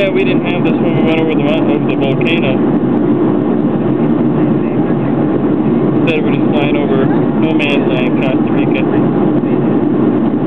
Yeah, we didn't have this when we went over the volcano. Instead we're just flying over no man's land, Costa Rica.